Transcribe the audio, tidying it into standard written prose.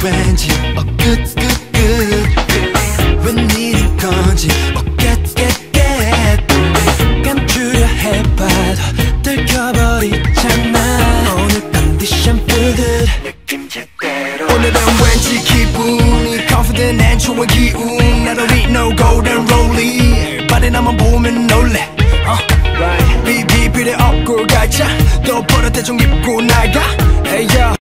왠지 good 웬일인 건지 get 감추려 해봐도 들켜버리잖아. 오늘 컨디션 부들 느낌 제대로. 오늘은 왠지 기분이 confident and 좋은 기운. 나도 need no golden rollie. 발에 나만 보면 놀래. 비비 필요 없고 가자. 또 버릇 대충 입고 나가. Hey, yo.